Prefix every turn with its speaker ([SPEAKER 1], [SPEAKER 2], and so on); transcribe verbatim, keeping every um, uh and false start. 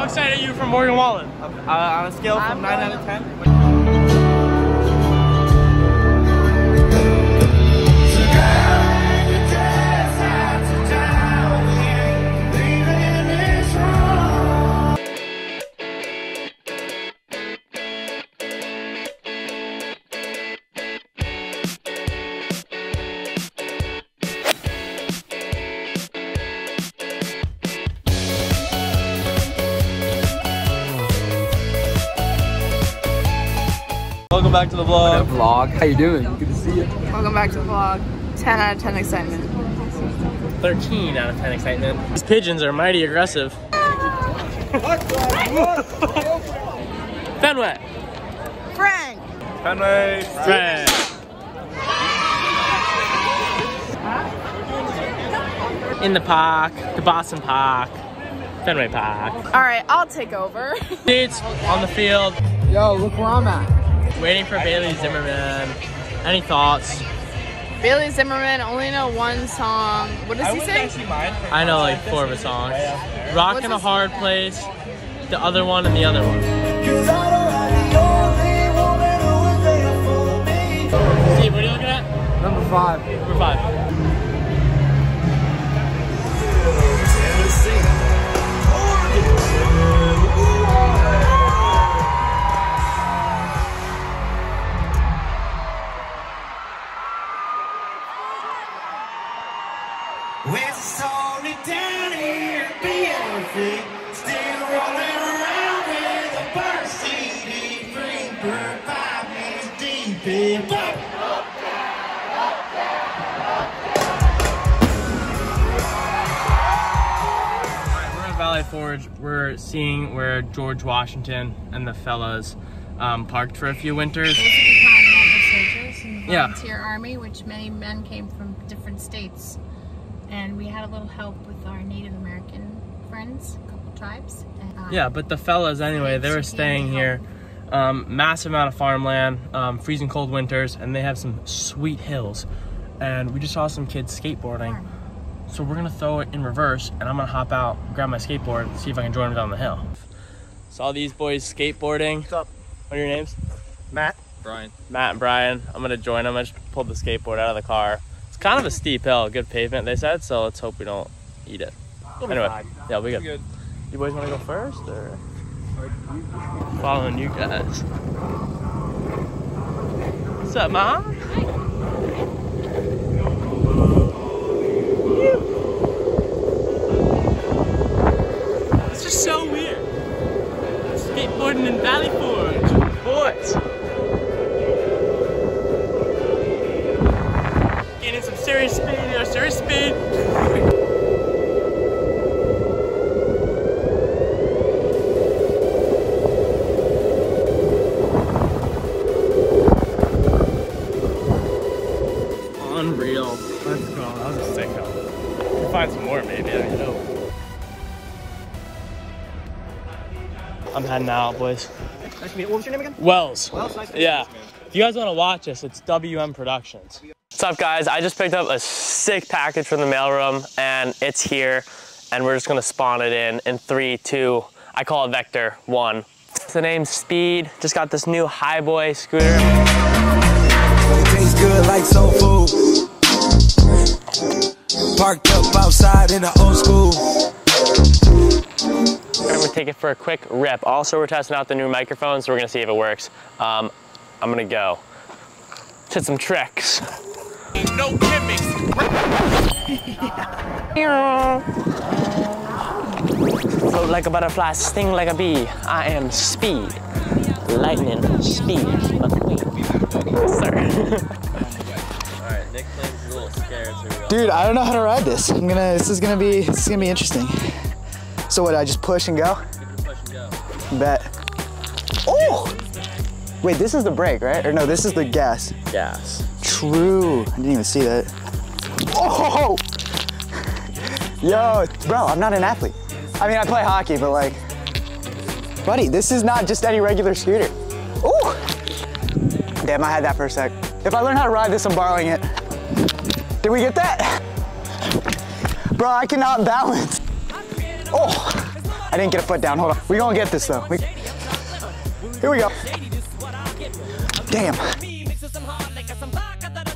[SPEAKER 1] excited are you for Morgan Wallen? Uh, on a scale from nine out of ten? Welcome back to the vlog.
[SPEAKER 2] Vlog. How you doing? Good to see you.
[SPEAKER 3] Welcome back to the vlog. ten out of ten excitement.
[SPEAKER 1] thirteen out of ten excitement. These pigeons are mighty aggressive. Fenway.
[SPEAKER 3] Frank.
[SPEAKER 1] Fenway. Frank. In the park, the Boston Park, Fenway Park.
[SPEAKER 3] All right, I'll take over.
[SPEAKER 1] Seats on the field.
[SPEAKER 2] Yo, look where I'm at.
[SPEAKER 1] Waiting for Bailey Zimmerman. Any thoughts?
[SPEAKER 3] Bailey Zimmerman only know one song. What does he say?
[SPEAKER 1] I know like four of his songs. Rock in a Hard Place, the other one, and the other one. Steve, what are you looking at?
[SPEAKER 2] Number five.
[SPEAKER 1] Number five.
[SPEAKER 4] With a story down here, Beyonce, still rolling around with a burst C D, three per five minutes deep in.
[SPEAKER 1] Alright, we're at Valley Forge. We're seeing where George Washington and the fellas um, parked for a few winters.
[SPEAKER 5] Those are the Continental soldiers in the
[SPEAKER 1] Yeah.
[SPEAKER 5] volunteer army, which many men came from different states. And we had a little help with our Native American friends, a couple tribes. And, uh,
[SPEAKER 1] Yeah, but the fellas anyway, they were staying here. Um, massive amount of farmland, um, freezing cold winters, and they have some sweet hills. And we just saw some kids skateboarding. So we're gonna throw it in reverse, and I'm gonna hop out, grab my skateboard, and see if I can join them down the hill. Saw these boys skateboarding. What's up? What are your names?
[SPEAKER 2] Matt.
[SPEAKER 1] Brian. Matt and Brian. I'm gonna join them. I just pulled the skateboard out of the car. It's kind of a steep hill, good pavement, they said, so let's hope we don't eat it. Anyway, yeah, we good. good. You boys wanna go first, or? Following you guys. What's up, Mom? It's just so weird. Skateboarding in Valley Forge. Boys. Getting some serious speed here, serious speed. Unreal. Let's go. That was a sick hill. We'll find some more maybe, I don't know. I'm heading out, boys.
[SPEAKER 2] Nice to meet you. What was your name again?
[SPEAKER 1] Wells.
[SPEAKER 2] Wells, nice to
[SPEAKER 1] Yeah.
[SPEAKER 2] meet you, man.
[SPEAKER 1] If you guys want to watch us, it's W M Productions. What's up, guys? I just picked up a sick package from the mailroom, and it's here, and we're just gonna spawn it in in three, two, I call it Vector, one. The name's Speed. Just got this new Highboy scooter.
[SPEAKER 4] It tastes good like soul food. Parked up outside in the old school.
[SPEAKER 1] We're gonna take it for a quick rip. Also, we're testing out the new microphone, so we're gonna see if it works. Um, I'm gonna go. Hit some tricks.
[SPEAKER 4] No gimmicks.
[SPEAKER 1] Float like a butterfly, sting like a bee. I am Speed. Lightning, Speed, McQueen. Sir. Alright, Nick claims he's a little scared, so we
[SPEAKER 6] Dude, I don't know how to ride this. I'm gonna, this is gonna be, this is gonna be interesting. So what, I just push and go?
[SPEAKER 1] push and go.
[SPEAKER 6] Bet. Oh! Wait, this is the brake, right? Or no, this is the gas.
[SPEAKER 1] Gas.
[SPEAKER 6] True, I didn't even see that. Oh! Yo, bro, I'm not an athlete. I mean, I play hockey, but like, buddy, this is not just any regular scooter. Ooh! Damn, I had that for a sec. If I learn how to ride this, I'm borrowing it. Did we get that? Bro, I cannot balance. Oh, I didn't get a foot down. Hold on. We gonna get this though. We, here we go. Damn.